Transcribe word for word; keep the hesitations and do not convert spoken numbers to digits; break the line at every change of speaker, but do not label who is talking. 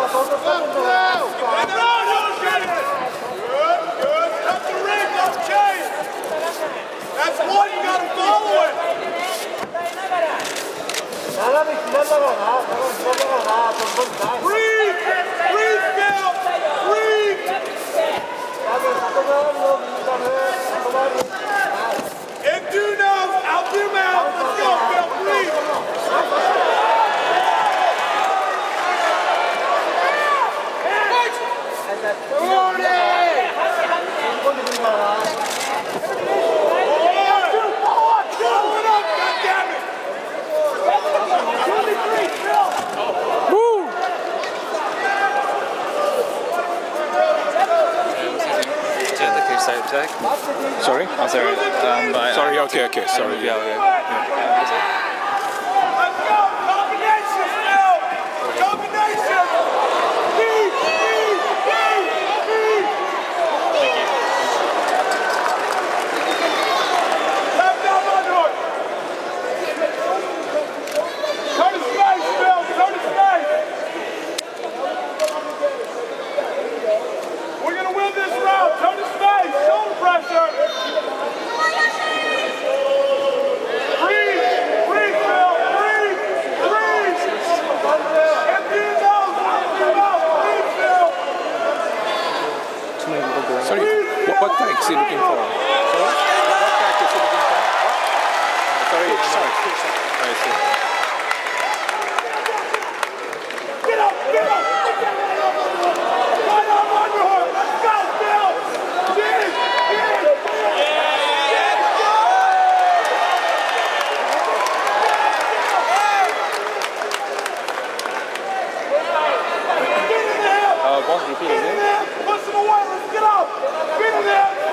That's one, you gotta follow it! Breathe! Breathe, Bill! Breathe! In due nose, out through mouth. Let's go, Bill, breathe! Baroni!
Sorry? I'm sorry. Um, I,
sorry, okay, okay, sorry.
Yeah, yeah. yeah.
Let's go! Combination, Bill! Combination! Speed! Speed! Speed! Speed!
Thank you.
Tap down Underhook! Turn to space, Bill! Turn to space! We're gonna win this round! Turn to space! Shoulder pressure!
Sorry, what, what tag is he looking for? Sorry? What, what tag is he looking for? What? Sorry, no, sorry. I see.
Get up, get up! Right on Underhook! Let's go, Bill! Get it, get it! Let's go! Get in there!
Uh, one repeat
Get in
again.
there! Push him away! Let's get up! Get in there!